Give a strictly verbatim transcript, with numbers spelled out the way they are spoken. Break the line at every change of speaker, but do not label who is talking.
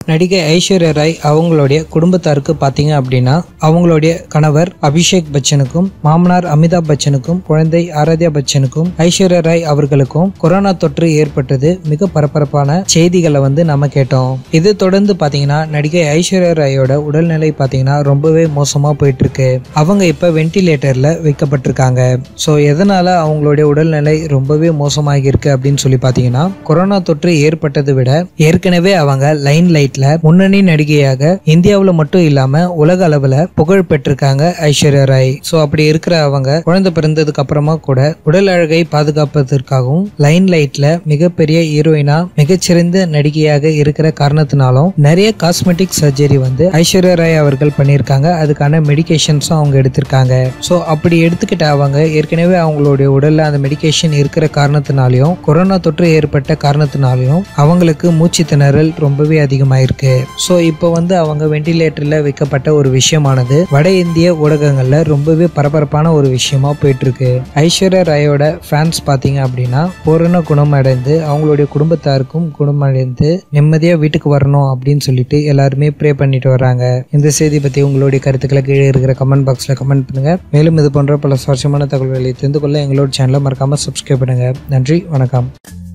நடிகை ஐஸ்வர்யா ராய் அவங்களுடைய குடும்பத்தாருக்கு பாத்தீங்க அப்படின்னா அவங்களுடைய கணவர் அபிஷேக் பச்சனுக்கும் மாமனார் அமிதாப் பச்சனுக்கும் குழந்தை ஆராத்யா பச்சனுக்கும் ஐஸ்வர்யா ராய் அவர்களுக்கும் கொரோனா தொற்று ஏற்பட்டது மிக பரபரப்பான செய்திகளை வந்து நம்ம கேட்டோம். இது தொடர்ந்து பாத்தீங்கன்னா நடிகை ஐஸ்வர்யா ராயோட உடல்நிலை பாத்தீங்கன்னா ரொம்பவே மோசமா போயிட்டு இருக்கு. அவங்க இப்ப வென்டிலேட்டர்ல வைக்கப்பட்டிருக்காங்க. சோ எதனால அவங்களுடைய உடல்நிலை ரொம்பவே மோசமாகி இருக்கு அப்படின்னு சொல்லி பாத்தீங்கன்னா கொரோனா தொற்று ஏற்பட்டதை விட ஏற்கனவே அவங்க லைன் லைட்ல முன்னணி நடிகையாக இந்தியாவுல மட்டும் இல்லாம உலக அளவுல புகழ் பெற்றிருக்காங்க ஐஸ்வர்யா ராய். சோ அப்படி இருக்கிற அவங்க குழந்தை பிறந்ததுக்கு அப்புறமா கூட உடல் அழகை பாதுகாப்பதற்காகவும் லைன் லைட்ல மிகப்பெரிய ஹீரோயினா மிகச்சிறந்த நடிகையாக இருக்கிற காரணத்தினாலும் நிறைய காஸ்மெட்டிக் சர்ஜரி வந்து ஐஸ்வர்யா ராய் அவர்கள் பண்ணியிருக்காங்க. அதுக்கான மெடிகேஷன்ஸும் அவங்க எடுத்திருக்காங்க. சோ அப்படி எடுத்துக்கிட்ட அவங்க ஏற்கனவே அவங்களுடைய உடல்ல அந்த மெடிகேஷன் இருக்கிற காரணத்தினாலையும் கொரோனா தொற்று ஏற்பட்ட காரணத்தினாலையும் அவங்களுக்கு மூச்சு திணறல் ரொம்பவே அதிகமாயிருக்கு. சோ இப்போ வந்து அவங்க வென்டிலேட்டர்ல வைக்கப்பட்ட ஒரு விஷயமானது வட இந்திய ஊடகங்கள்ல ரொம்பவே பரபரப்பான ஒரு விஷயமா போயிட்டு இருக்கு. ஐஸ்வர்யா ராயோட ஃபேன்ஸ் பாத்தீங்க அப்படின்னா பூரண குணம் அடைந்து அவங்களுடைய குடும்பத்தாருக்கும் குணம் அடைந்து நிம்மதியா வீட்டுக்கு வரணும் அப்படின்னு சொல்லிட்டு எல்லாருமே ப்ரே பண்ணிட்டு வராங்க. இந்த செய்தி பத்தி உங்களுடைய கருத்துக்களை கீழே இருக்கிற கமெண்ட் பாக்ஸ்ல கமெண்ட் பண்ணுங்க. மேலும் இது போன்ற பல சுவாரஸ்யமான தகவல்களை தெரிந்து கொள்ள எங்களோட சேனலை மறக்காம சப்ஸ்கிரைப் பண்ணுங்க. நன்றி, வணக்கம்.